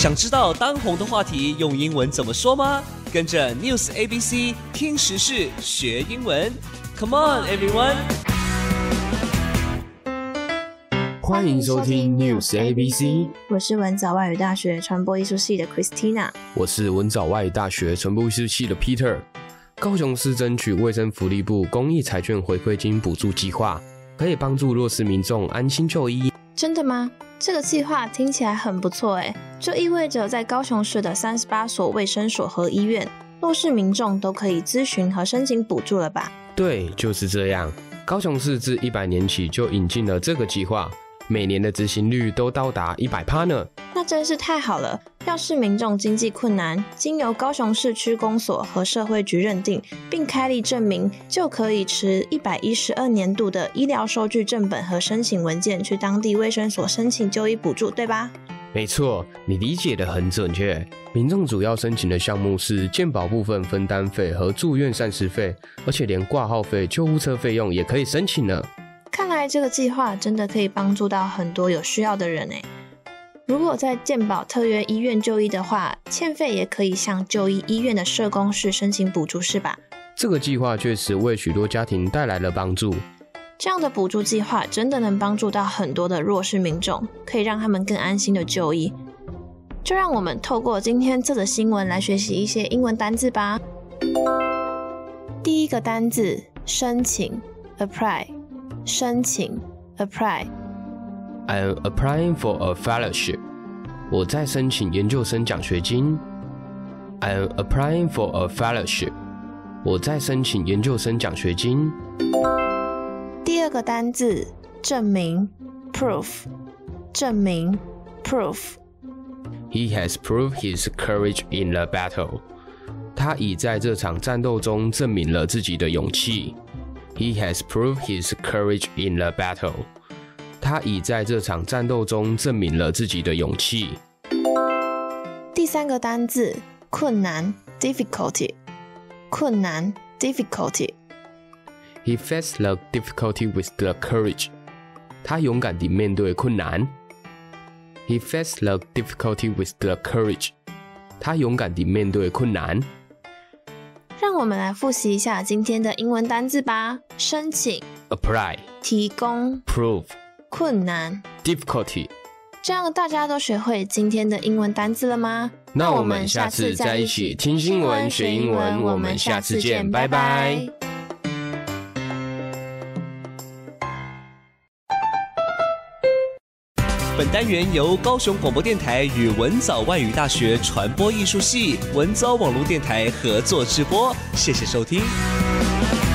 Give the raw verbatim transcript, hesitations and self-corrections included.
想知道当红的话题用英文怎么说吗？跟着 News A B C 听时事学英文 ，Come on everyone！ 欢迎收听 News A B C， 我是文藻外语大学传播艺术系的 Christina， 我是文藻外语大学传播艺术系的 Peter。高雄市争取卫生福利部公益彩券回馈金补助计划，可以帮助弱势民众安心就医。 真的吗？这个计划听起来很不错耶，就意味着在高雄市的三十八所卫生所和医院，弱势民众都可以咨询和申请补助了吧？ 对，就是这样。高雄市自一百年起就引进了这个计划，每年的执行率都高达 百分之百 呢。 那真是太好了，要是民众经济困难，经由高雄市区公所和社会局认定并开立证明，就可以持一百一十二年度的医疗收据正本和申请文件去当地卫生所申请就医补助，对吧？ 没错，你理解得很准确。民众主要申请的项目是健保部分分担费和住院膳食费，而且连挂号费、救护车费用也可以申请了。 看来这个计划真的可以帮助到很多有需要的人耶。如果在健保特约医院就医的话，欠费也可以向就医医院的社工室申请补助，是吧？ 这个计划确实为许多家庭带来了帮助。 这样的补助计划真的能帮助到很多的弱势民众，可以让他们更安心的就医。就让我们透过今天这则新闻来学习一些英文单字吧。第一个单字，申請 apply， 申請 apply。 I'm applying for a fellowship. 我在申请研究生奖学金。I'm applying for a fellowship. 我在申請研究生獎學金。 第二個單字，證明 proof， 證明 proof。 He has proved his courage in the battle. 他已在這場戰鬥中證明了自己的勇氣。He has proved his courage in the battle. 他已在這場戰鬥中證明了自己的勇氣。 第三個單字，困難 difficulty， 困難 difficulty。 He faced the difficulty with the courage. 他勇敢地面對困難。He faced the difficulty with the courage. 他勇敢地面對困難。 讓我們來複習一下今天的英文單字吧。申請 apply， 提供 prove， 困難 difficulty。 這樣大家都學會今天的英文單字了嗎？ 那我們下次再一起聽新聞學英文，我們下次見，拜拜。 本單元由高雄廣播電臺與文藻外語大學傳播藝術系文藻網絡電臺合作直播，謝謝收聽。